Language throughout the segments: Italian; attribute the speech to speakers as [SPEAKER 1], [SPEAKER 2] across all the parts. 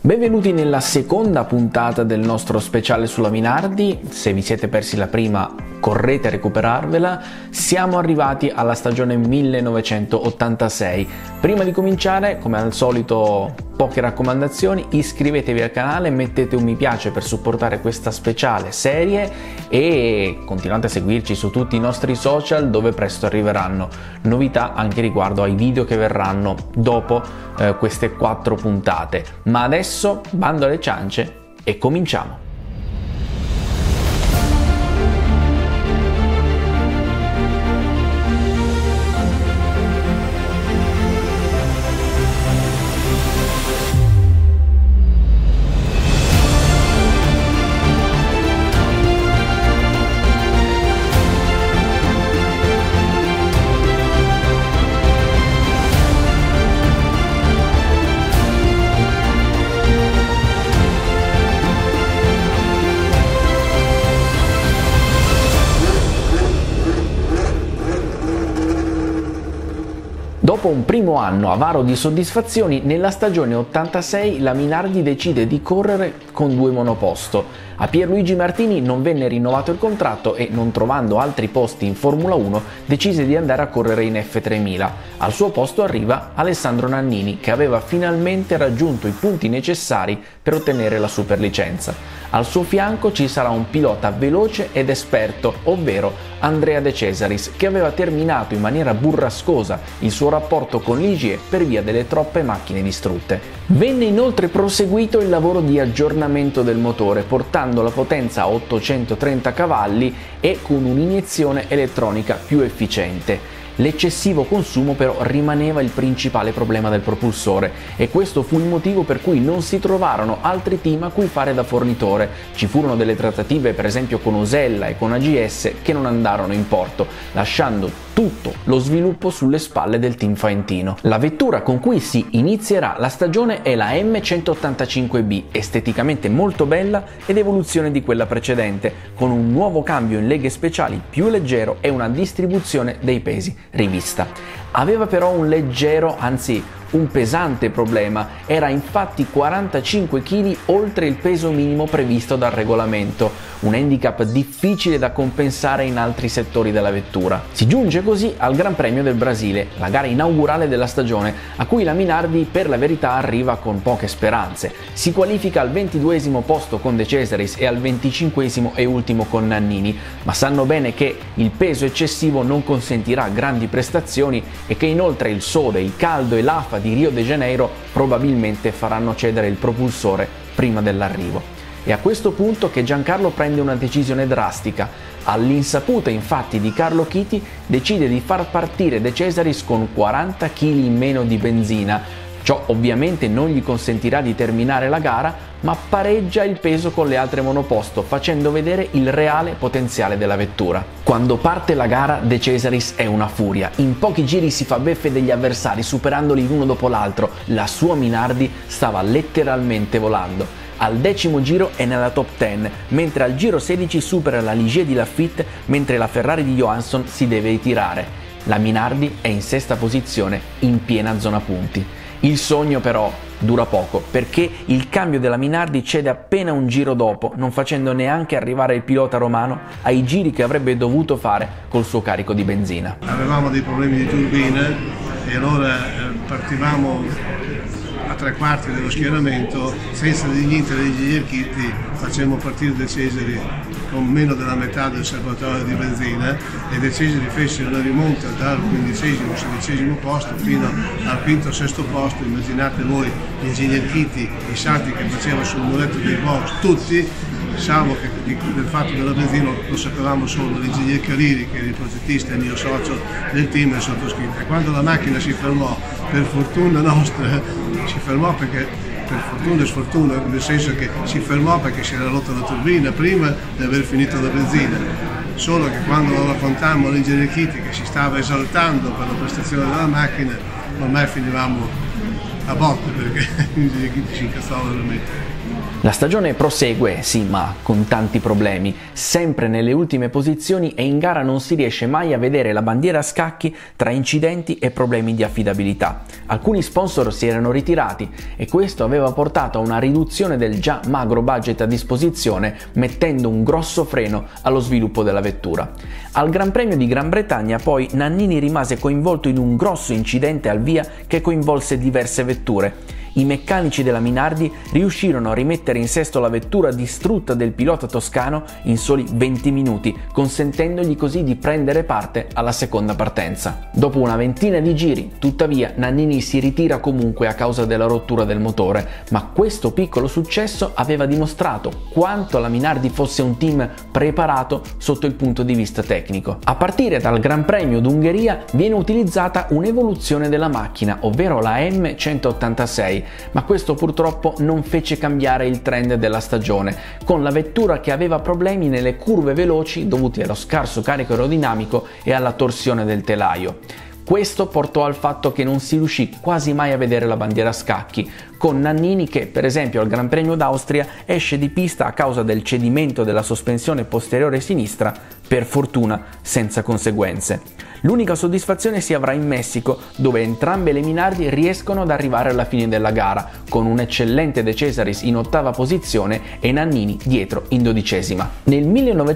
[SPEAKER 1] Benvenuti nella seconda puntata del nostro speciale sulla Minardi. Se vi siete persi la prima, correte a recuperarvela. Siamo arrivati alla stagione 1986. Prima di cominciare, come al solito, poche raccomandazioni: iscrivetevi al canale, mettete un mi piace per supportare questa speciale serie e continuate a seguirci su tutti i nostri social, dove presto arriveranno novità anche riguardo ai video che verranno dopo queste 4 puntate. Ma adesso bando alle ciance e cominciamo. Dopo un primo anno avaro di soddisfazioni, nella stagione 86 la Minardi decide di correre con 2 monoposto. A Pierluigi Martini non venne rinnovato il contratto e, non trovando altri posti in Formula 1, decise di andare a correre in F3000. Al suo posto arriva Alessandro Nannini, che aveva finalmente raggiunto i punti necessari per ottenere la superlicenza. Al suo fianco ci sarà un pilota veloce ed esperto, ovvero Andrea De Cesaris, che aveva terminato in maniera burrascosa il suo rapporto con Ligier per via delle troppe macchine distrutte. Venne inoltre proseguito il lavoro di aggiornamento del motore, portando la potenza a 830 cavalli e con un'iniezione elettronica più efficiente. L'eccessivo consumo però rimaneva il principale problema del propulsore e questo fu il motivo per cui non si trovarono altri team a cui fare da fornitore. Ci furono delle trattative per esempio con Osella e con AGS che non andarono in porto, lasciando tutto lo sviluppo sulle spalle del team faentino. La vettura con cui si inizierà la stagione è la M185B, esteticamente molto bella ed evoluzione di quella precedente, con un nuovo cambio in leghe speciali più leggero e una distribuzione dei pesi rivista. Aveva però un leggero, anzi un pesante problema: era infatti 45 kg oltre il peso minimo previsto dal regolamento, un handicap difficile da compensare in altri settori della vettura. Si giunge così al Gran Premio del Brasile, la gara inaugurale della stagione, a cui la Minardi per la verità arriva con poche speranze. Si qualifica al 22esimo posto con De Cesaris e al 25esimo e ultimo con Nannini, ma sanno bene che il peso eccessivo non consentirà grandi prestazioni e che inoltre il sole, il caldo e l'afa di Rio de Janeiro probabilmente faranno cedere il propulsore prima dell'arrivo. È a questo punto che Giancarlo prende una decisione drastica. All'insaputa infatti di Carlo Chiti decide di far partire De Cesaris con 40 kg in meno di benzina. Ciò ovviamente non gli consentirà di terminare la gara, ma pareggia il peso con le altre monoposto, facendo vedere il reale potenziale della vettura. Quando parte la gara, De Cesaris è una furia. In pochi giri si fa beffe degli avversari, superandoli uno dopo l'altro. La sua Minardi stava letteralmente volando. Al 10° giro è nella top 10, mentre al giro 16 supera la Ligier di Laffite, mentre la Ferrari di Johansson si deve ritirare. La Minardi è in 6ª posizione, in piena zona punti. Il sogno però dura poco, perché il cambio della Minardi cede appena un giro dopo, non facendo neanche arrivare il pilota romano ai giri che avrebbe dovuto fare col suo carico di benzina.
[SPEAKER 2] Avevamo dei problemi di turbina e allora partivamo a 3/4 dello schieramento, senza niente degli Ligier Chiti, facemmo partire De Cesari con meno della metà del serbatoio di benzina e De Cesari fece una rimonta dal 15° 16° posto fino al 5° 6° posto. Immaginate voi gli Ligier Chiti, i salti che faceva sul muretto dei box, tutti, salvo che del fatto della benzina lo sapevamo solo l'ingegner Cariri, che era il progettista e mio socio del team, e sottoscritto. E quando la macchina si fermò, per fortuna nostra, si fermò perché, per fortuna e sfortuna, nel senso che si fermò perché si era rotta la turbina prima di aver finito la benzina. Solo che quando lo raccontammo all'ingegner Chiti, che si stava esaltando per la prestazione della macchina, ormai finivamo a botte perché l'ingegner Chiti si incazzava veramente.
[SPEAKER 1] La stagione prosegue, sì, ma con tanti problemi, sempre nelle ultime posizioni e in gara non si riesce mai a vedere la bandiera a scacchi tra incidenti e problemi di affidabilità. Alcuni sponsor si erano ritirati e questo aveva portato a una riduzione del già magro budget a disposizione, mettendo un grosso freno allo sviluppo della vettura. Al Gran Premio di Gran Bretagna poi Nannini rimase coinvolto in un grosso incidente al via che coinvolse diverse vetture. I meccanici della Minardi riuscirono a rimettere in sesto la vettura distrutta del pilota toscano in soli 20 minuti, consentendogli così di prendere parte alla seconda partenza. Dopo una ventina di giri, tuttavia, Nannini si ritira comunque a causa della rottura del motore, ma questo piccolo successo aveva dimostrato quanto la Minardi fosse un team preparato sotto il punto di vista tecnico. A partire dal Gran Premio d'Ungheria viene utilizzata un'evoluzione della macchina, ovvero la M186, ma questo purtroppo non fece cambiare il trend della stagione, con la vettura che aveva problemi nelle curve veloci dovuti allo scarso carico aerodinamico e alla torsione del telaio. Questo portò al fatto che non si riuscì quasi mai a vedere la bandiera a scacchi, con Nannini che, per esempio, al Gran Premio d'Austria esce di pista a causa del cedimento della sospensione posteriore sinistra, per fortuna senza conseguenze. L'unica soddisfazione si avrà in Messico, dove entrambe le Minardi riescono ad arrivare alla fine della gara, con un eccellente De Cesaris in ottava posizione e Nannini dietro in 12ª. Nel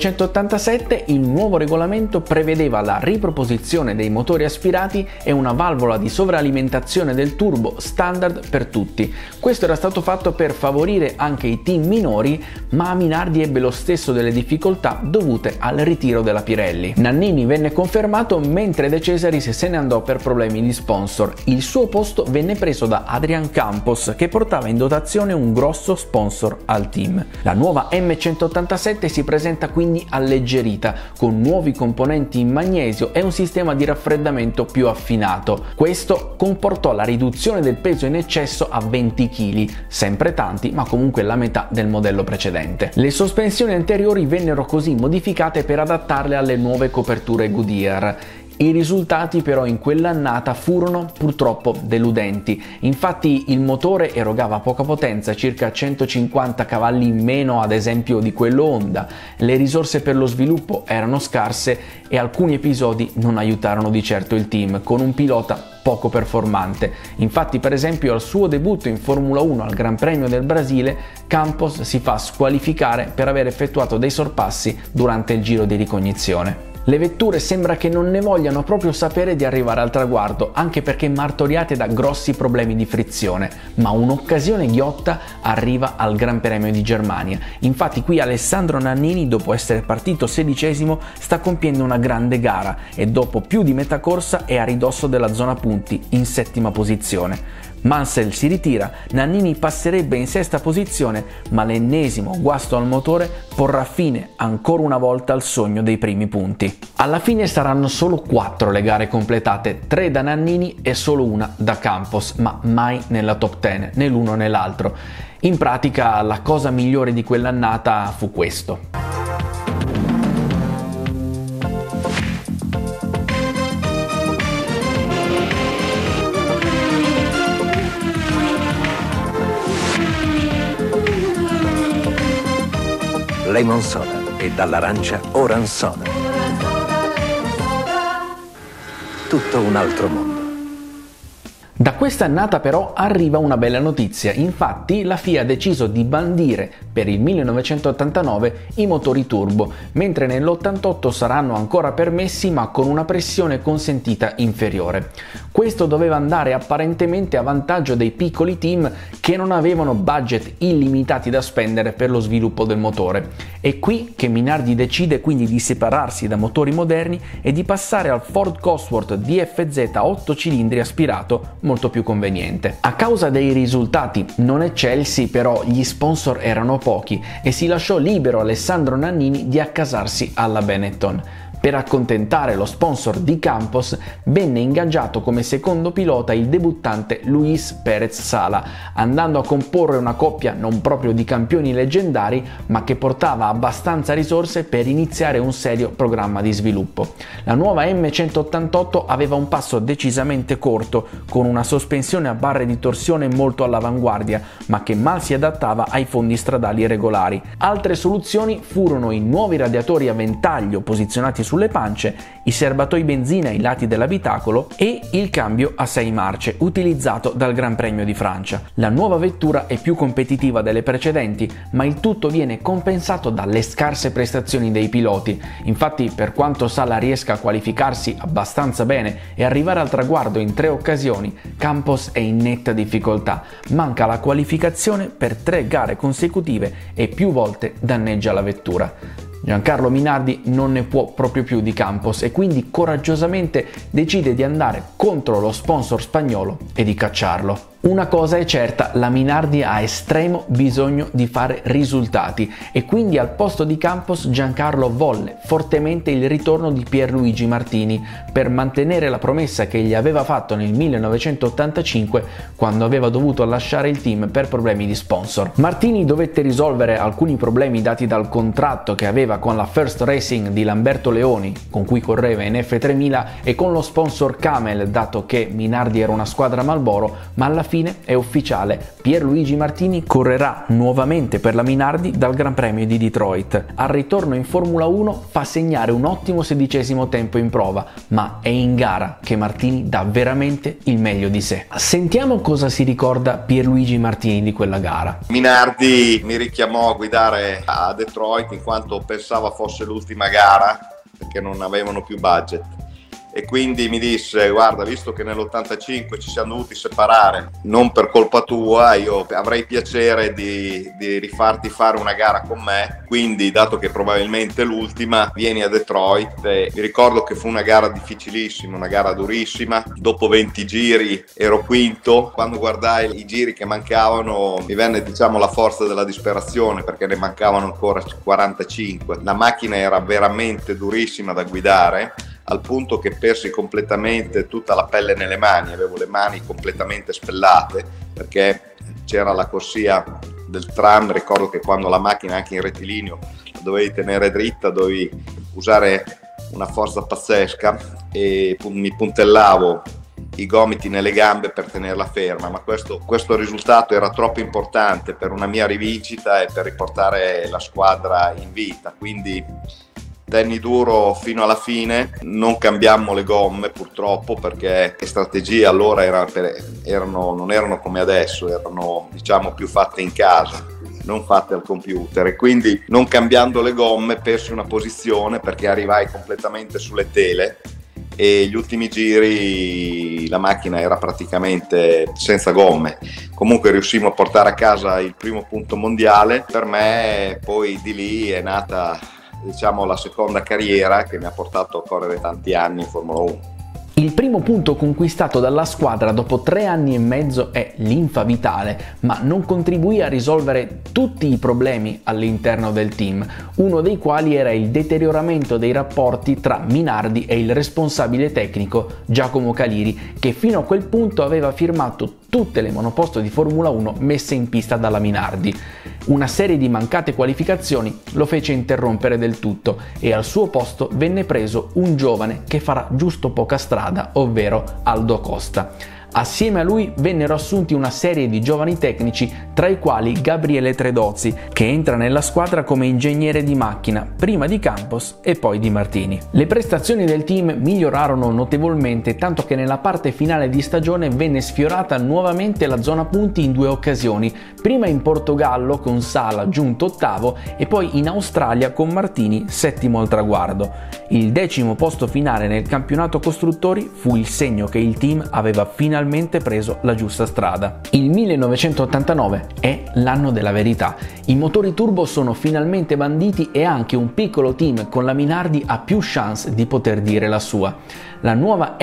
[SPEAKER 1] 1987 il nuovo regolamento prevedeva la riproposizione dei motori aspirati e una valvola di sovralimentazione del turbo standard per tutti. Questo era stato fatto per favorire anche i team minori, ma Minardi ebbe lo stesso delle difficoltà dovute al ritiro della Pirelli. Nannini venne confermato mentre De Cesaris se ne andò per problemi di sponsor. Il suo posto venne preso da Adrian Campos, che portava in dotazione un grosso sponsor al team. La nuova M187 si presenta quindi alleggerita, con nuovi componenti in magnesio e un sistema di raffreddamento più affinato. Questo comportò la riduzione del peso in eccesso a 20 kg, sempre tanti, ma comunque la metà del modello precedente. Le sospensioni anteriori vennero così modificate per adattarle alle nuove coperture Goodyear. I risultati però in quell'annata furono purtroppo deludenti. Infatti il motore erogava poca potenza, circa 150 cavalli in meno ad esempio di quello Honda, le risorse per lo sviluppo erano scarse e alcuni episodi non aiutarono di certo il team, con un pilota poco performante. Infatti, per esempio, al suo debutto in Formula 1 al Gran Premio del Brasile, Campos si fa squalificare per aver effettuato dei sorpassi durante il giro di ricognizione. Le vetture sembra che non ne vogliano proprio sapere di arrivare al traguardo, anche perché martoriate da grossi problemi di frizione, ma un'occasione ghiotta arriva al Gran Premio di Germania. Infatti qui Alessandro Nannini, dopo essere partito 16°, sta compiendo una grande gara e dopo più di metà corsa è a ridosso della zona punti, in 7ª posizione. Mansell si ritira, Nannini passerebbe in 6ª posizione, ma l'ennesimo guasto al motore porrà fine ancora una volta al sogno dei primi punti. Alla fine saranno solo 4 le gare completate, 3 da Nannini e solo una da Campos, ma mai nella top 10, né l'uno né l'altro. In pratica la cosa migliore di quell'annata fu questo.
[SPEAKER 3] Lemon Soda e dall'arancia Oran Soda. Tutto un altro mondo.
[SPEAKER 1] Da questa annata però arriva una bella notizia, infatti la FIA ha deciso di bandire per il 1989 i motori turbo, mentre nell'88 saranno ancora permessi ma con una pressione consentita inferiore. Questo doveva andare apparentemente a vantaggio dei piccoli team che non avevano budget illimitati da spendere per lo sviluppo del motore. È qui che Minardi decide quindi di separarsi da motori moderni e di passare al Ford Cosworth DFZ 8 cilindri aspirato, molto più conveniente. A causa dei risultati non eccelsi però gli sponsor erano pochi e si lasciò libero Alessandro Nannini di accasarsi alla Benetton. Per accontentare lo sponsor di Campos venne ingaggiato come secondo pilota il debuttante Luis Pérez Sala, andando a comporre una coppia non proprio di campioni leggendari, ma che portava abbastanza risorse per iniziare un serio programma di sviluppo. La nuova M188 aveva un passo decisamente corto, con una sospensione a barre di torsione molto all'avanguardia, ma che mal si adattava ai fondi stradali regolari. Altre soluzioni furono i nuovi radiatori a ventaglio posizionati sulle pance, i serbatoi benzina ai lati dell'abitacolo e il cambio a 6 marce utilizzato dal Gran Premio di Francia. La nuova vettura è più competitiva delle precedenti, ma il tutto viene compensato dalle scarse prestazioni dei piloti. Infatti, per quanto Sala riesca a qualificarsi abbastanza bene e arrivare al traguardo in 3 occasioni, Campos è in netta difficoltà. Manca la qualificazione per 3 gare consecutive e più volte danneggia la vettura. Giancarlo Minardi non ne può proprio più di Campos e quindi coraggiosamente decide di andare contro lo sponsor spagnolo e di cacciarlo. Una cosa è certa, la Minardi ha estremo bisogno di fare risultati e quindi al posto di Campos Giancarlo volle fortemente il ritorno di Pierluigi Martini per mantenere la promessa che gli aveva fatto nel 1985 quando aveva dovuto lasciare il team per problemi di sponsor. Martini dovette risolvere alcuni problemi dati dal contratto che aveva con la First Racing di Lamberto Leoni, con cui correva in F3000, e con lo sponsor Camel, dato che Minardi era una squadra Marlboro, ma alla fine è ufficiale, Pierluigi Martini correrà nuovamente per la Minardi dal Gran Premio di Detroit. Al ritorno in Formula 1 fa segnare un ottimo 16° tempo in prova, ma è in gara che Martini dà veramente il meglio di sé. Sentiamo cosa si ricorda Pierluigi Martini di quella gara.
[SPEAKER 4] Minardi mi richiamò a guidare a Detroit in quanto pensava fosse l'ultima gara perché non avevano più budget. E quindi mi disse: guarda, visto che nell'85 ci siamo dovuti separare, non per colpa tua, io avrei piacere di rifarti fare una gara con me, quindi dato che probabilmente è l'ultima, vieni a Detroit. E mi ricordo che fu una gara difficilissima, una gara durissima. Dopo 20 giri ero quinto. Quando guardai i giri che mancavano mi venne, diciamo, la forza della disperazione, perché ne mancavano ancora 45. La macchina era veramente durissima da guidare, al punto che persi completamente tutta la pelle nelle mani, avevo le mani completamente spellate perché c'era la corsia del tram. Ricordo che quando la macchina, anche in rettilineo, la dovevi tenere dritta, dovevi usare una forza pazzesca e mi puntellavo i gomiti nelle gambe per tenerla ferma, ma questo risultato era troppo importante per una mia rivincita e per riportare la squadra in vita, quindi tenni duro fino alla fine. Non cambiammo le gomme purtroppo, perché le strategie allora non erano come adesso, erano, diciamo, più fatte in casa, non fatte al computer, e quindi non cambiando le gomme persi una posizione perché arrivai completamente sulle tele e gli ultimi giri la macchina era praticamente senza gomme. Comunque riuscimmo a portare a casa il primo punto mondiale. Per me poi di lì è nata, diciamo, la seconda carriera che mi ha portato a correre tanti anni in Formula 1.
[SPEAKER 1] Il primo punto conquistato dalla squadra dopo 3 anni e mezzo è linfa vitale, ma non contribuì a risolvere tutti i problemi all'interno del team, uno dei quali era il deterioramento dei rapporti tra Minardi e il responsabile tecnico Giacomo Caliri, che fino a quel punto aveva firmato tutte le monoposto di Formula 1 messe in pista dalla Minardi. Una serie di mancate qualificazioni lo fece interrompere del tutto e al suo posto venne preso un giovane che farà giusto poca strada, ovvero Aldo Costa. Assieme a lui vennero assunti una serie di giovani tecnici, tra i quali Gabriele Tredozzi, che entra nella squadra come ingegnere di macchina, prima di Campos e poi di Martini. Le prestazioni del team migliorarono notevolmente, tanto che nella parte finale di stagione venne sfiorata nuovamente la zona punti in 2 occasioni, prima in Portogallo con Sala giunto ottavo e poi in Australia con Martini settimo al traguardo. Il 10° posto finale nel campionato costruttori fu il segno che il team aveva finalmente finalmente preso la giusta strada. Il 1989 è l'anno della verità. I motori turbo sono finalmente banditi e anche un piccolo team con la Minardi ha più chance di poter dire la sua. La nuova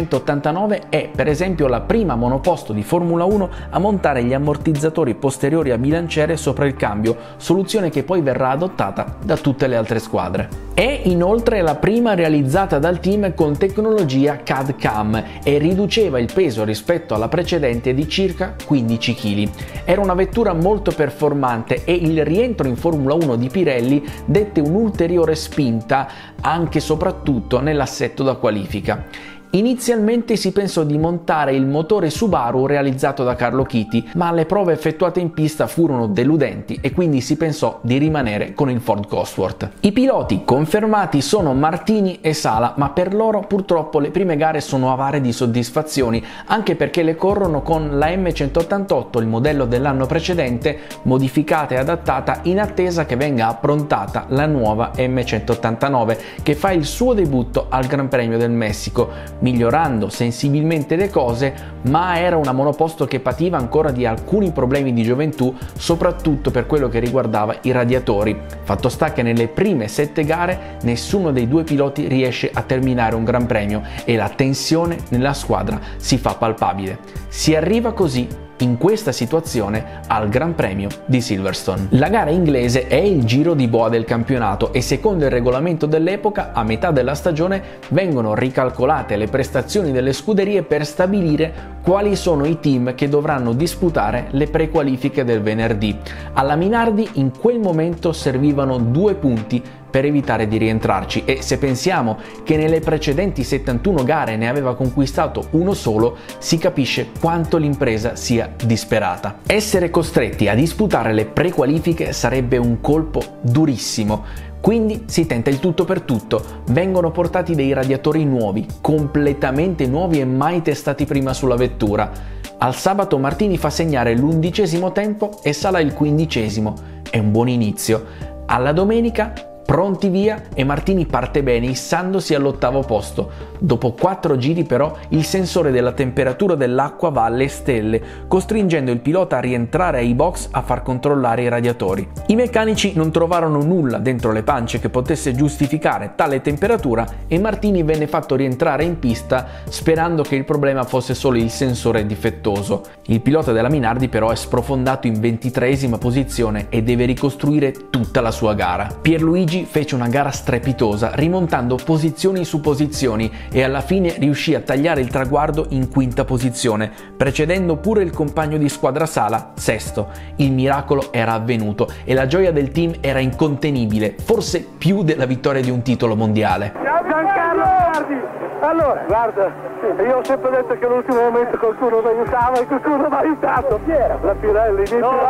[SPEAKER 1] M189 è per esempio la prima monoposto di Formula 1 a montare gli ammortizzatori posteriori a bilanciere sopra il cambio, soluzione che poi verrà adottata da tutte le altre squadre. È inoltre la prima realizzata dal team con tecnologia CAD-CAM e riduceva il peso rispetto alla precedente di circa 15 kg. Era una vettura molto performante e il rientro in Formula 1 di Pirelli dette un'ulteriore spinta anche e soprattutto nell'assetto da qualifica. Inizialmente si pensò di montare il motore Subaru realizzato da Carlo Chiti, ma le prove effettuate in pista furono deludenti e quindi si pensò di rimanere con il Ford Cosworth. I piloti confermati sono Martini e Sala, ma per loro purtroppo le prime gare sono avare di soddisfazioni, anche perché le corrono con la M188, il modello dell'anno precedente, modificata e adattata in attesa che venga approntata la nuova M189, che fa il suo debutto al Gran Premio del Messico, migliorando sensibilmente le cose, ma era una monoposto che pativa ancora di alcuni problemi di gioventù, soprattutto per quello che riguardava i radiatori. Fatto sta che nelle prime 7 gare nessuno dei due piloti riesce a terminare un Gran Premio e la tensione nella squadra si fa palpabile. Si arriva così in questa situazione al Gran Premio di Silverstone. La gara inglese è il giro di boa del campionato e secondo il regolamento dell'epoca a metà della stagione vengono ricalcolate le prestazioni delle scuderie per stabilire quali sono i team che dovranno disputare le prequalifiche del venerdì. Alla Minardi in quel momento servivano 2 punti per evitare di rientrarci e se pensiamo che nelle precedenti 71 gare ne aveva conquistato uno solo, si capisce quanto l'impresa sia disperata. Essere costretti a disputare le prequalifiche sarebbe un colpo durissimo. Quindi si tenta il tutto per tutto, vengono portati dei radiatori nuovi, completamente nuovi e mai testati prima sulla vettura. Al sabato Martini fa segnare l'11° tempo e Sala il 15°, è un buon inizio. Alla domenica pronti via e Martini parte bene issandosi all'8° posto. Dopo 4 giri però il sensore della temperatura dell'acqua va alle stelle, costringendo il pilota a rientrare ai box a far controllare i radiatori. I meccanici non trovarono nulla dentro le pance che potesse giustificare tale temperatura e Martini venne fatto rientrare in pista sperando che il problema fosse solo il sensore difettoso. Il pilota della Minardi però è sprofondato in 23ª posizione e deve ricostruire tutta la sua gara. Pierluigi fece una gara strepitosa, rimontando posizioni su posizioni e alla fine riuscì a tagliare il traguardo in 5ª posizione, precedendo pure il compagno di squadra Sala, 6º. Il miracolo era avvenuto e la gioia del team era incontenibile, forse più della vittoria di un titolo mondiale.
[SPEAKER 5] Giancarlo Minardi! Allora, guarda, io ho sempre detto che all'ultimo momento qualcuno mi aiutava e qualcuno mi ha aiutato. Chi era? La Pirelli,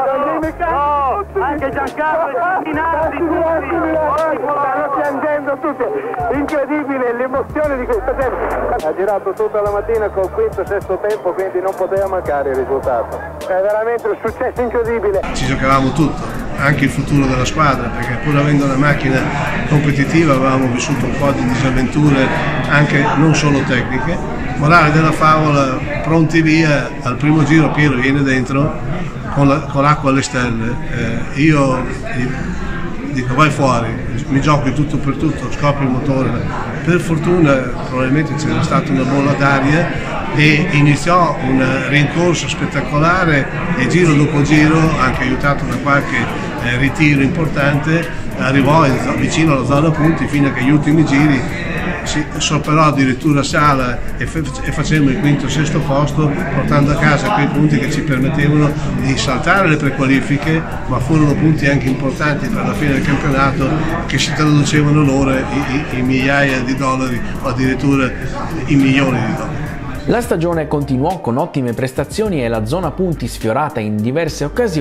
[SPEAKER 5] anche Giancarlo Minardi, stanno piangendo tutti. Incredibile l'emozione di questo tempo. Ha girato tutta la mattina col 5º, 6º tempo, quindi non poteva mancare il risultato. È veramente un successo incredibile.
[SPEAKER 2] Ci giocavamo tutto, anche il futuro della squadra, perché pur avendo una macchina competitiva avevamo vissuto un po' di disavventure, anche non solo tecniche. Morale della favola, pronti via, al primo giro Piero viene dentro con l'acqua alle stelle. Io dico vai fuori, mi gioco il tutto per tutto, scopro il motore. Per fortuna probabilmente c'era stata una bolla d'aria e iniziò un rincorso spettacolare e giro dopo giro, anche aiutato da qualche ritiro importante, arrivò vicino alla zona punti fino a che gli ultimi giri si superò addirittura Sala e facemmo il 5º, 6º posto, portando a casa quei punti che ci permettevano di saltare le prequalifiche, ma furono punti anche importanti per la fine del campionato che si traducevano loro in migliaia di dollari o addirittura in milioni di dollari.
[SPEAKER 1] La stagione continuò con ottime prestazioni e la zona punti sfiorata in diverse occasioni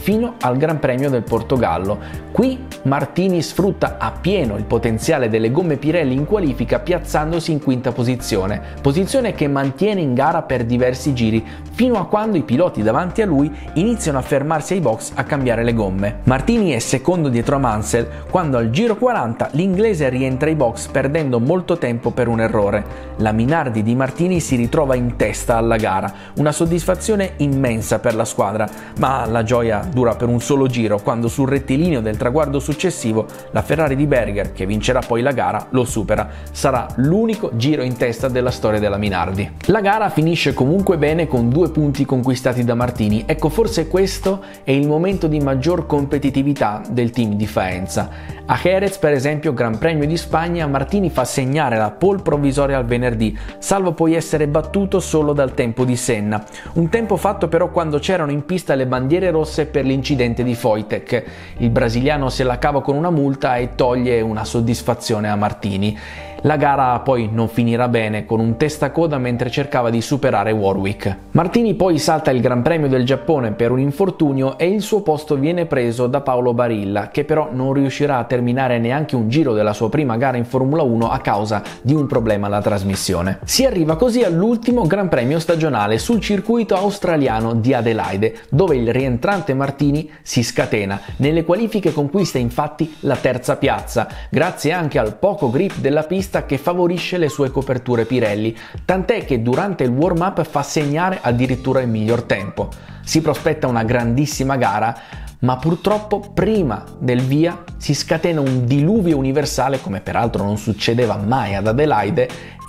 [SPEAKER 1] fino al Gran Premio del Portogallo. Qui Martini sfrutta appieno il potenziale delle gomme Pirelli in qualifica, piazzandosi in quinta posizione che mantiene in gara per diversi giri, fino a quando i piloti davanti a lui iniziano a fermarsi ai box a cambiare le gomme. Martini è secondo dietro a Mansell quando al giro 40 l'inglese rientra ai box perdendo molto tempo per un errore. La Minardi di Martini si ritrova in testa alla gara, una soddisfazione immensa per la squadra, ma la gioia dura per un solo giro quando sul rettilineo del traguardo successivo la Ferrari di Berger, che vincerà poi la gara, lo supera. Sarà l'unico giro in testa della storia della Minardi. La gara finisce comunque bene con 2 punti conquistati da Martini. Ecco, forse questo è il momento di maggior competitività del team di Faenza. A Jerez, per esempio, Gran Premio di Spagna, Martini fa segnare la pole provvisoria al venerdì, salvo poi essere battuto solo dal tempo di Senna. Un tempo fatto però quando c'erano in pista le bandiere rosse per l'incidente di Wojtek. Il brasiliano se la cava con una multa e toglie una soddisfazione a Martini. La gara poi non finirà bene, con un testacoda mentre cercava di superare Warwick. Martini poi salta il Gran Premio del Giappone per un infortunio e il suo posto viene preso da Paolo Barilla, che però non riuscirà a terminare neanche un giro della sua prima gara in Formula 1 a causa di un problema alla trasmissione. Si arriva così all'ultimo Gran Premio stagionale sul circuito australiano di Adelaide, dove il rientrante Martini si scatena. Nelle qualifiche conquista infatti la terza piazza, grazie anche al poco grip della pista che favorisce le sue coperture Pirelli, tant'è che durante il warm-up fa segnare addirittura il miglior tempo. Si prospetta una grandissima gara, ma purtroppo prima del via si scatena un diluvio universale, come peraltro non succedeva mai ad Adelaide,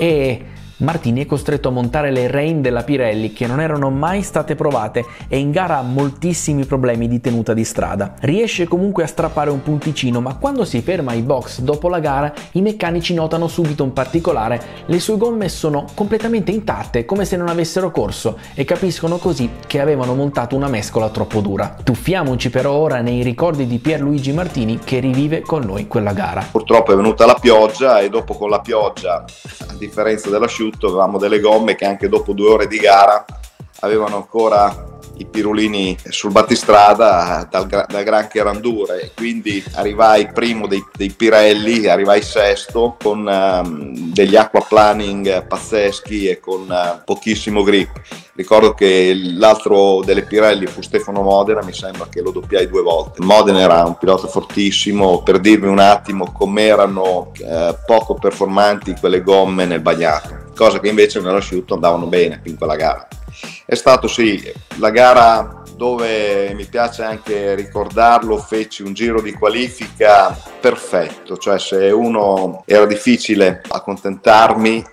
[SPEAKER 1] e Martini è costretto a montare le rein della Pirelli, che non erano mai state provate, e in gara ha moltissimi problemi di tenuta di strada. Riesce comunque a strappare un punticino, ma quando si ferma ai box dopo la gara i meccanici notano subito un particolare: le sue gomme sono completamente intatte, come se non avessero corso, e capiscono così che avevano montato una mescola troppo dura. Tuffiamoci però ora nei ricordi di Pierluigi Martini, che rivive con noi quella gara.
[SPEAKER 4] Purtroppo è venuta la pioggia e dopo, con la pioggia, a differenza dell'asciutto, avevamo delle gomme che anche dopo 2 ore di gara avevano ancora i pirulini sul battistrada dal granché randure, e quindi arrivai primo dei Pirelli, arrivai sesto con degli aquaplaning pazzeschi e con pochissimo grip. Ricordo che l'altro delle Pirelli fu Stefano Modena, mi sembra che lo doppiai 2 volte. Modena era un pilota fortissimo. Per dirvi un attimo com'erano poco performanti quelle gomme nel bagnato, cosa che invece nell'asciutto andavano bene in quella gara. È stato la gara dove, mi piace anche ricordarlo, feci un giro di qualifica perfetto, cioè se uno era difficile accontentarmi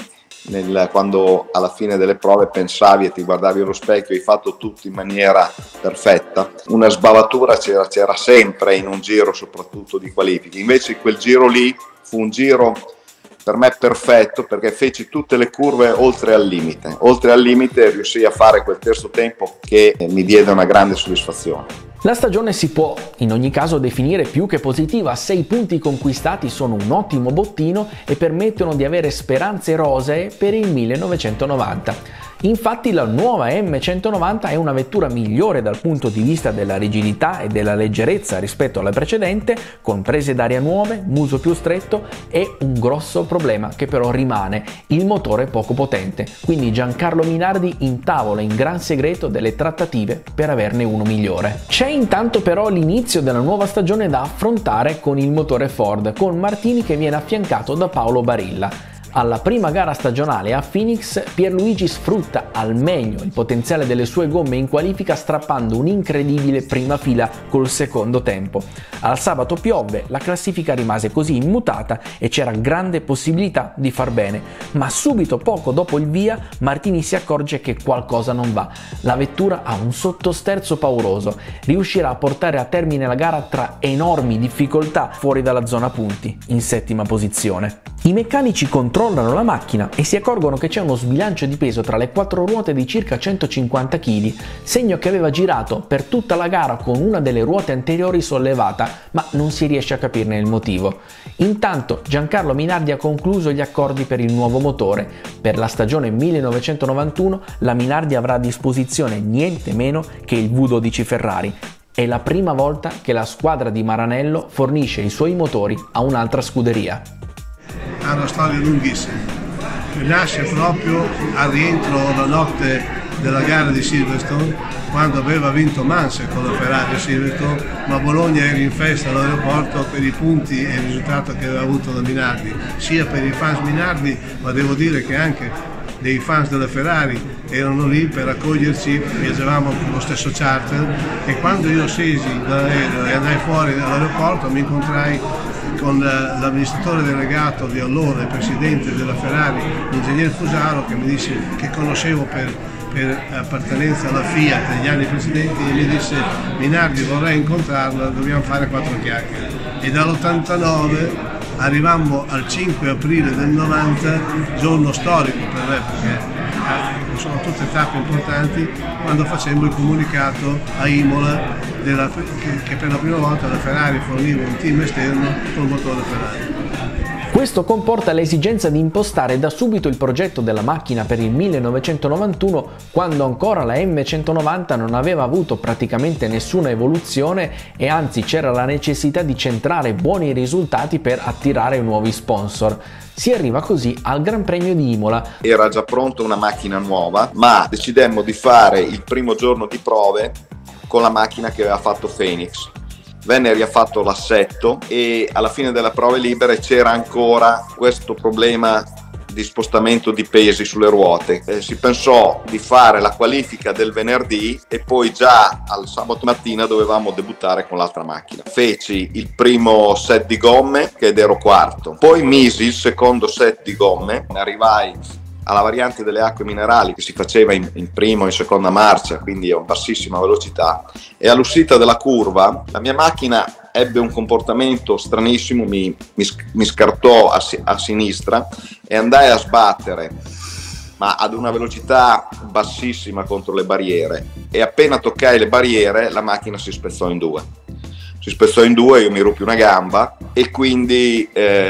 [SPEAKER 4] quando alla fine delle prove pensavi e ti guardavi allo specchio, hai fatto tutto in maniera perfetta, una sbavatura c'era sempre in un giro, soprattutto di qualifica. Invece quel giro lì fu un giro per me perfetto, perché feci tutte le curve oltre al limite riuscii a fare quel terzo tempo che mi diede una grande soddisfazione.
[SPEAKER 1] La stagione si può in ogni caso definire più che positiva. 6 punti conquistati sono un ottimo bottino e permettono di avere speranze rosee per il 1990. Infatti la nuova M190 è una vettura migliore dal punto di vista della rigidità e della leggerezza rispetto alla precedente, con prese d'aria nuove, muso più stretto e un grosso problema che però rimane: il motore poco potente. Quindi Giancarlo Minardi intavola in gran segreto delle trattative per averne uno migliore. C'è intanto però l'inizio della nuova stagione da affrontare con il motore Ford, con Martini che viene affiancato da Paolo Barilla. Alla prima gara stagionale a Phoenix, Pierluigi sfrutta al meglio il potenziale delle sue gomme in qualifica, strappando un'incredibile prima fila col secondo tempo. Al sabato piovve, la classifica rimase così immutata e c'era grande possibilità di far bene, ma subito poco dopo il via Martini si accorge che qualcosa non va. La vettura ha un sottosterzo pauroso, riuscirà a portare a termine la gara tra enormi difficoltà fuori dalla zona punti, in 7ª posizione. I meccanici controllano la macchina e si accorgono che c'è uno sbilancio di peso tra le 4 ruote di circa 150 kg, segno che aveva girato per tutta la gara con una delle ruote anteriori sollevata, ma non si riesce a capirne il motivo. Intanto Giancarlo Minardi ha concluso gli accordi per il nuovo motore. Per la stagione 1991 la Minardi avrà a disposizione niente meno che il V12 Ferrari. È la prima volta che la squadra di Maranello fornisce i suoi motori a un'altra scuderia.
[SPEAKER 2] Ha una storia lunghissima, che nasce proprio al rientro la notte della gara di Silverstone, quando aveva vinto Mansell con la Ferrari a Silverstone, ma Bologna era in festa all'aeroporto per i punti e il risultato che aveva avuto da Minardi, sia per i fans Minardi, ma devo dire che anche dei fans della Ferrari erano lì per accoglierci, viaggiavamo con lo stesso charter, e quando io scesi dall'aereo e andai fuori dall'aeroporto mi incontrai con l'amministratore delegato di allora, il presidente della Ferrari, l'ingegner Fusaro, che mi disse che conoscevo per appartenenza alla Fiat negli anni precedenti, e mi disse: Minardi, vorrei incontrarla, dobbiamo fare 4 chiacchiere. E dall'89 arrivammo al 5 aprile del 90, giorno storico per me, perché sono tutte tappe importanti, quando facemmo il comunicato a Imola che per la prima volta la Ferrari forniva un team esterno col motore Ferrari.
[SPEAKER 1] Questo comporta l'esigenza di impostare da subito il progetto della macchina per il 1991, quando ancora la M190 non aveva avuto praticamente nessuna evoluzione e anzi c'era la necessità di centrare buoni risultati per attirare nuovi sponsor. Si arriva così al Gran Premio di Imola.
[SPEAKER 4] Era già pronta una macchina nuova, ma decidemmo di fare il primo giorno di prove con la macchina che aveva fatto Phoenix. Venne rifatto l'assetto e alla fine delle prove libere c'era ancora questo problema di spostamento di pesi sulle ruote. Si pensò di fare la qualifica del venerdì e poi già al sabato mattina dovevamo debuttare con l'altra macchina. Feci il primo set di gomme ed ero quarto, poi misi il secondo set di gomme, arrivai alla variante delle acque minerali che si faceva in prima o in seconda marcia, quindi a bassissima velocità, e all'uscita della curva la mia macchina ebbe un comportamento stranissimo, mi scartò a sinistra e andai a sbattere, ma ad una velocità bassissima contro le barriere, e appena toccai le barriere la macchina si spezzò in due. Io mi ruppi una gamba e quindi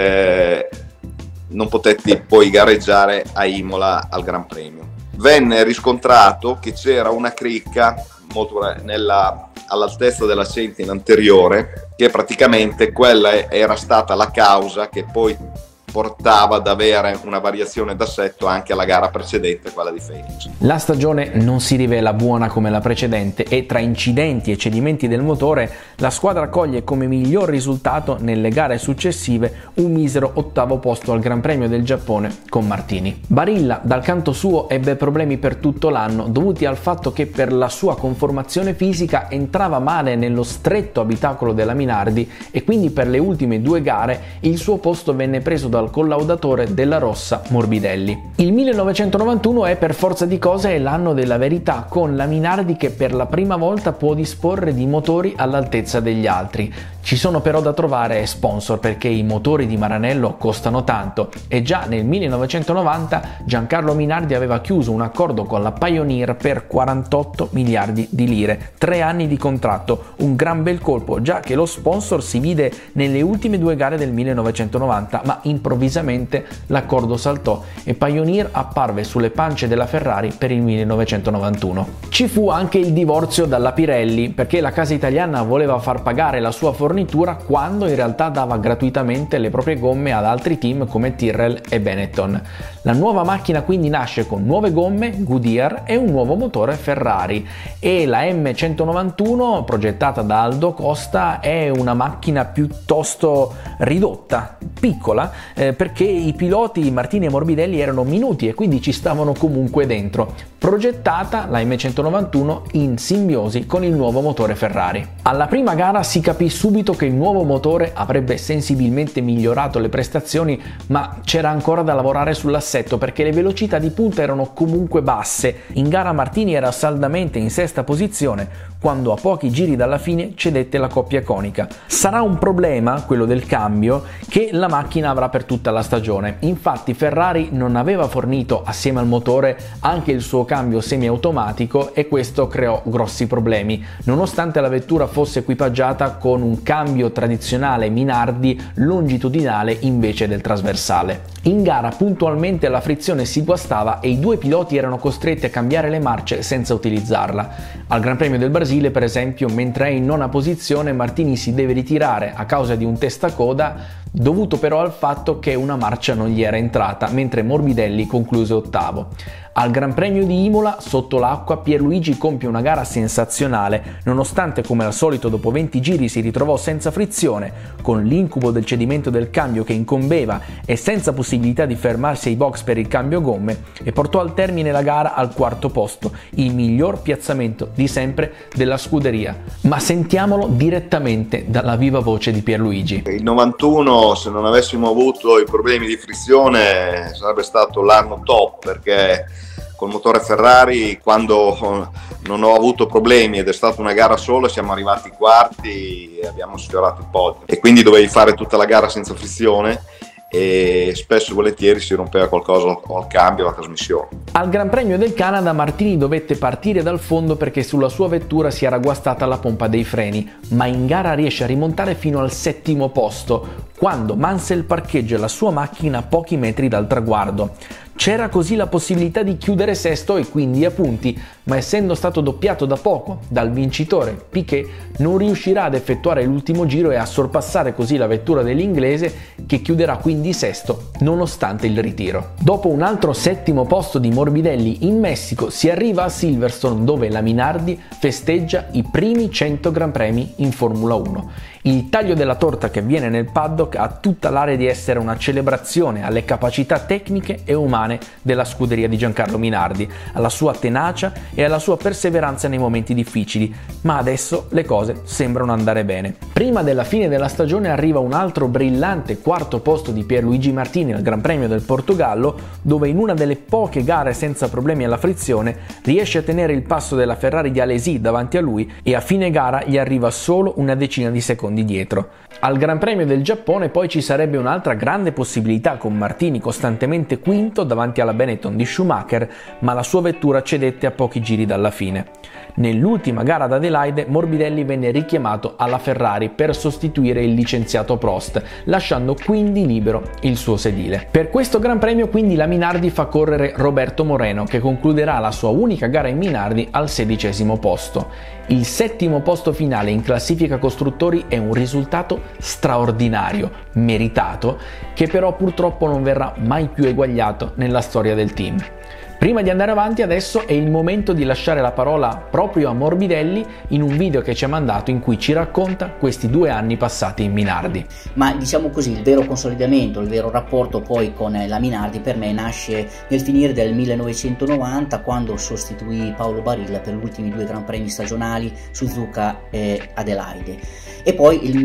[SPEAKER 4] non potetti poi gareggiare a Imola al Gran Premio. Venne riscontrato che c'era una cricca molto all'altezza della sentina anteriore, che praticamente quella era stata la causa che poi portava ad avere una variazione d'assetto anche alla gara precedente, quella di Phoenix.
[SPEAKER 1] La stagione non si rivela buona come la precedente e tra incidenti e cedimenti del motore la squadra coglie come miglior risultato nelle gare successive un misero 8° posto al Gran Premio del Giappone con Martini. Barilla dal canto suo ebbe problemi per tutto l'anno dovuti al fatto che per la sua conformazione fisica entrava male nello stretto abitacolo della Minardi e quindi per le ultime 2 gare il suo posto venne preso dal collaudatore della Rossa Morbidelli. Il 1991 è per forza di cose l'anno della verità, con la Minardi che per la prima volta può disporre di motori all'altezza degli altri. Ci sono però da trovare sponsor perché i motori di Maranello costano tanto e già nel 1990 Giancarlo Minardi aveva chiuso un accordo con la Pioneer per 48 miliardi di lire, 3 anni di contratto, un gran bel colpo già che lo sponsor si vide nelle ultime 2 gare del 1990, ma improvvisamente l'accordo saltò e Pioneer apparve sulle pance della Ferrari per il 1991. Ci fu anche il divorzio dalla Pirelli perché la casa italiana voleva far pagare la sua fornitura quando in realtà dava gratuitamente le proprie gomme ad altri team come Tyrrell e Benetton. La nuova macchina quindi nasce con nuove gomme Goodyear e un nuovo motore Ferrari e la M191 progettata da Aldo Costa è una macchina piuttosto ridotta, piccola, perché i piloti Martini e Morbidelli erano minuti e quindi ci stavano comunque dentro. Progettata la M191 in simbiosi con il nuovo motore Ferrari. Alla prima gara si capì subito che il nuovo motore avrebbe sensibilmente migliorato le prestazioni, ma c'era ancora da lavorare sull'assetto perché le velocità di punta erano comunque basse. In gara Martini era saldamente in 6ª posizione quando a pochi giri dalla fine cedette la coppia conica. Sarà un problema, quello del cambio, che la macchina avrà per tutta la stagione. Infatti Ferrari non aveva fornito assieme al motore anche il suo cambio semiautomatico e questo creò grossi problemi, nonostante la vettura fosse equipaggiata con un cambio tradizionale Minardi longitudinale invece del trasversale. In gara puntualmente la frizione si guastava e i 2 piloti erano costretti a cambiare le marce senza utilizzarla. Al Gran Premio del Brasile Brasile, per esempio, mentre è in nona posizione, Martini si deve ritirare a causa di un testacoda dovuto però al fatto che una marcia non gli era entrata, mentre Morbidelli concluse ottavo. Al Gran Premio di Imola, sotto l'acqua, Pierluigi compie una gara sensazionale, nonostante come al solito dopo 20 giri si ritrovò senza frizione, con l'incubo del cedimento del cambio che incombeva e senza possibilità di fermarsi ai box per il cambio gomme, e portò al termine la gara al quarto posto, il miglior piazzamento di sempre della scuderia. Ma sentiamolo direttamente dalla viva voce di Pierluigi.
[SPEAKER 4] Il 91, se non avessimo avuto i problemi di frizione, sarebbe stato l'anno top, perché col motore Ferrari, quando non ho avuto problemi ed è stata una gara sola, siamo arrivati quarti e abbiamo sfiorato il podio, e quindi dovevi fare tutta la gara senza frizione e spesso e volentieri si rompeva qualcosa al cambio, alla trasmissione.
[SPEAKER 1] Al Gran Premio del Canada Martini dovette partire dal fondo perché sulla sua vettura si era guastata la pompa dei freni, ma in gara riesce a rimontare fino al settimo posto, quando Mansell parcheggia la sua macchina a pochi metri dal traguardo. C'era così la possibilità di chiudere sesto e quindi a punti, ma essendo stato doppiato da poco dal vincitore Piquet, non riuscirà ad effettuare l'ultimo giro e a sorpassare così la vettura dell'inglese, che chiuderà quindi sesto nonostante il ritiro. Dopo un altro settimo posto di Morbidelli in Messico si arriva a Silverstone, dove la Minardi festeggia i primi 100 Gran Premi in Formula 1. Il taglio della torta che avviene nel paddock ha tutta l'area di essere una celebrazione alle capacità tecniche e umane della scuderia di Giancarlo Minardi, alla sua tenacia e alla sua perseveranza nei momenti difficili, ma adesso le cose sembrano andare bene. Prima della fine della stagione arriva un altro brillante quarto posto di Pierluigi Martini al Gran Premio del Portogallo, dove in una delle poche gare senza problemi alla frizione riesce a tenere il passo della Ferrari di Alesi davanti a lui e a fine gara gli arriva solo una decina di secondi dietro. Al Gran Premio del Giappone poi ci sarebbe un'altra grande possibilità, con Martini costantemente quinto davanti alla Benetton di Schumacher, ma la sua vettura cedette a pochi giri dalla fine. Nell'ultima gara ad Adelaide Morbidelli venne richiamato alla Ferrari per sostituire il licenziato Prost, lasciando quindi libero il suo sedile. Per questo Gran Premio quindi la Minardi fa correre Roberto Moreno, che concluderà la sua unica gara in Minardi al 16° posto. Il 7° posto finale in classifica costruttori è un risultato straordinario, meritato, che però purtroppo non verrà mai più eguagliato nella storia del team. Prima di andare avanti adesso è il momento di lasciare la parola proprio a Morbidelli in un video che ci ha mandato, in cui ci racconta questi 2 anni passati in Minardi.
[SPEAKER 6] Ma diciamo così, il vero consolidamento, il vero rapporto poi con la Minardi per me nasce nel finire del 1990, quando sostituì Paolo Barilla per gli ultimi 2 Gran Premi stagionali, Suzuka e Adelaide. E poi il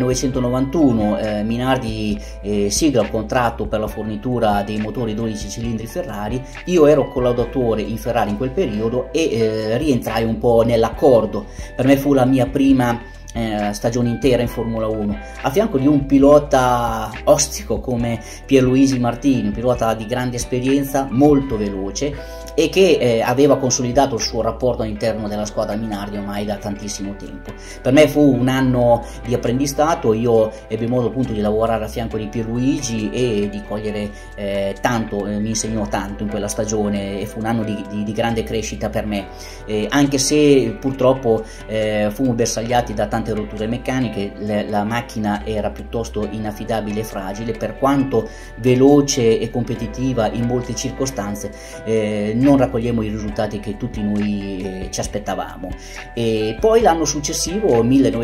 [SPEAKER 6] 1991 Minardi sigla un contratto per la fornitura dei motori 12 cilindri Ferrari. Io ero collaudatore in Ferrari in quel periodo e rientrai un po' nell'accordo. Per me fu la mia prima stagione intera in Formula 1, a fianco di un pilota ostico come Pierluigi Martini, un pilota di grande esperienza, molto veloce, e che aveva consolidato il suo rapporto all'interno della squadra Minardi ormai da tantissimo tempo. Per me fu un anno di apprendistato, io ebbi modo appunto di lavorare a fianco di Pierluigi e di cogliere tanto, mi insegnò tanto in quella stagione, e fu un anno di grande crescita per me, anche se purtroppo fummo bersagliati da tante rotture meccaniche. La macchina era piuttosto inaffidabile e fragile, per quanto veloce e competitiva in molte circostanze. Non raccogliemmo i risultati che tutti noi ci aspettavamo. E poi l'anno successivo,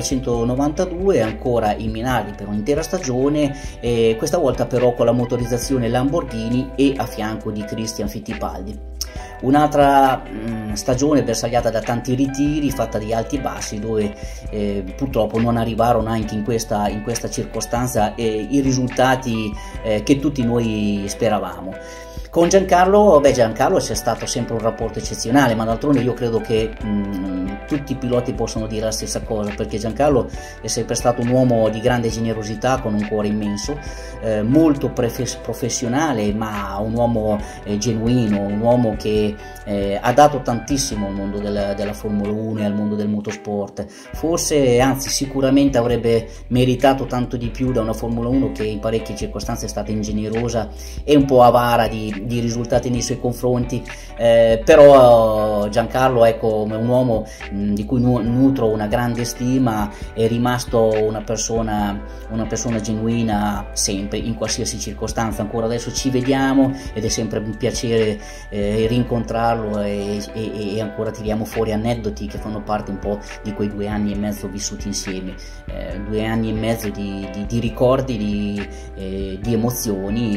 [SPEAKER 6] 1992, ancora in Minardi per un'intera stagione, questa volta però con la motorizzazione Lamborghini e a fianco di Christian Fittipaldi. Un'altra stagione bersagliata da tanti ritiri, fatta di alti e bassi, dove purtroppo non arrivarono anche in questa circostanza i risultati che tutti noi speravamo. Con Giancarlo c'è stato sempre un rapporto eccezionale, ma d'altronde io credo che tutti i piloti possono dire la stessa cosa, perché Giancarlo è sempre stato un uomo di grande generosità, con un cuore immenso, molto professionale, ma un uomo genuino, un uomo che ha dato tantissimo al mondo della Formula 1 e al mondo del motorsport. Forse, anzi sicuramente avrebbe meritato tanto di più da una Formula 1 che in parecchie circostanze è stata ingenerosa e un po' avara di risultati nei suoi confronti, però Giancarlo, ecco, è un uomo di cui nutro una grande stima, è rimasto una persona genuina sempre, in qualsiasi circostanza. Ancora adesso ci vediamo ed è sempre un piacere rincontrarlo e ancora tiriamo fuori aneddoti che fanno parte un po' di quei 2 anni e mezzo vissuti insieme, 2 anni e mezzo di ricordi, di emozioni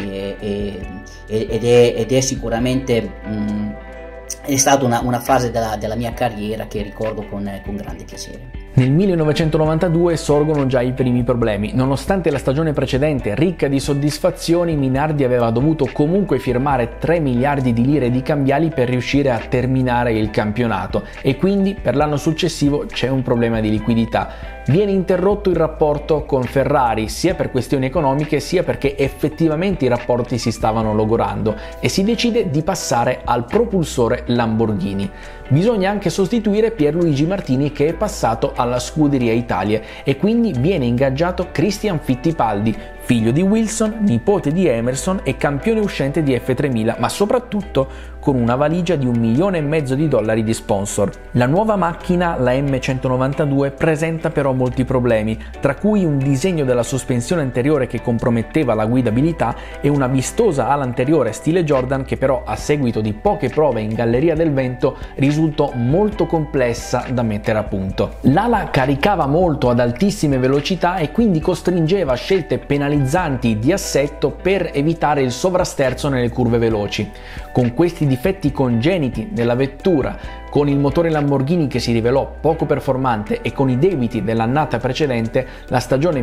[SPEAKER 6] ed è sicuramente è stata una fase della mia carriera che ricordo con grande piacere.
[SPEAKER 1] Nel 1992 sorgono già i primi problemi. Nonostante la stagione precedente ricca di soddisfazioni, Minardi aveva dovuto comunque firmare 3 miliardi di lire di cambiali per riuscire a terminare il campionato e quindi per l'anno successivo c'è un problema di liquidità. Viene interrotto il rapporto con Ferrari sia per questioni economiche sia perché effettivamente i rapporti si stavano logorando e si decide di passare al propulsore Lamborghini. Bisogna anche sostituire Pierluigi Martini, che è passato alla Scuderia Italia, e quindi viene ingaggiato Christian Fittipaldi, figlio di Wilson, nipote di Emerson e campione uscente di F3000, ma soprattutto con una valigia di $1,5 milioni di sponsor. La nuova macchina, la M192, presenta però molti problemi, tra cui un disegno della sospensione anteriore che comprometteva la guidabilità e una vistosa ala anteriore stile Jordan che però, a seguito di poche prove in galleria del vento, risultò molto complessa da mettere a punto. L'ala caricava molto ad altissime velocità e quindi costringeva a scelte penalizzanti di assetto per evitare il sovrasterzo nelle curve veloci. Con questi difetti congeniti della vettura, con il motore Lamborghini che si rivelò poco performante e con i debiti dell'annata precedente, la stagione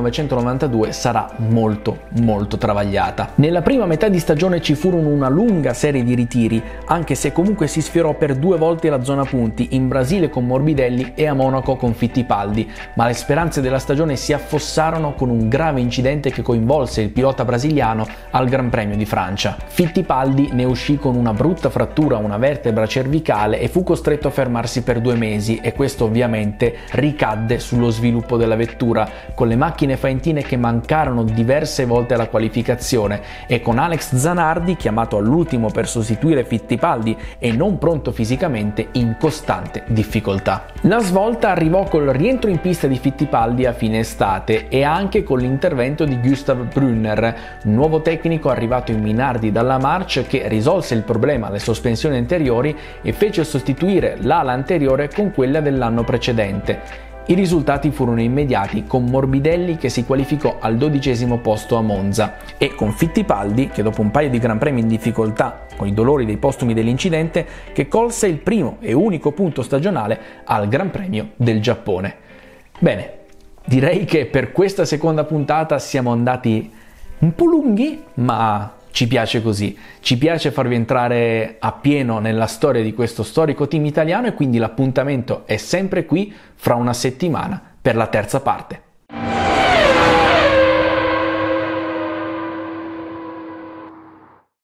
[SPEAKER 1] 1992 sarà molto travagliata. Nella prima metà di stagione ci furono una lunga serie di ritiri, anche se comunque si sfiorò per 2 volte la zona punti, in Brasile con Morbidelli e a Monaco con Fittipaldi, ma le speranze della stagione si affossarono con un grave incidente che coinvolse il pilota brasiliano al Gran Premio di Francia. Fittipaldi ne uscì con una brutta frattura a una vertebra cervicale e fu costretto a fermarsi per 2 mesi, e questo ovviamente ricadde sullo sviluppo della vettura, con le macchine faentine che mancarono diverse volte alla qualificazione e con Alex Zanardi, chiamato all'ultimo per sostituire Fittipaldi e non pronto fisicamente, in costante difficoltà. La svolta arrivò col rientro in pista di Fittipaldi a fine estate e anche con l'intervento di Gustav Brunner, nuovo tecnico arrivato in Minardi dalla March, che risolse il problema alle sospensioni anteriori e fece sostituire l'ala anteriore con quella dell'anno precedente. I risultati furono immediati, con Morbidelli che si qualificò al 12° posto a Monza e con Fittipaldi che, dopo un paio di Gran Premi in difficoltà con i dolori dei postumi dell'incidente, che colse il primo e unico punto stagionale al Gran Premio del Giappone. Bene, direi che per questa seconda puntata siamo andati un po' lunghi, ma ci piace così, ci piace farvi entrare appieno nella storia di questo storico team italiano, e quindi l'appuntamento è sempre qui fra una settimana per la terza parte.